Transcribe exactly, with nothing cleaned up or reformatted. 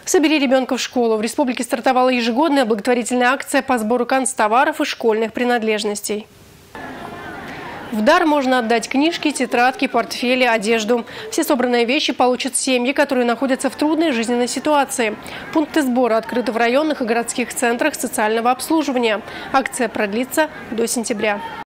«Собери ребенка в школу». В республике стартовала ежегодная благотворительная акция по сбору канцтоваров и школьных принадлежностей. В дар можно отдать книжки, тетрадки, портфели, одежду. Все собранные вещи получат семьи, которые находятся в трудной жизненной ситуации. Пункты сбора открыты в районных и городских центрах социального обслуживания. Акция продлится до сентября.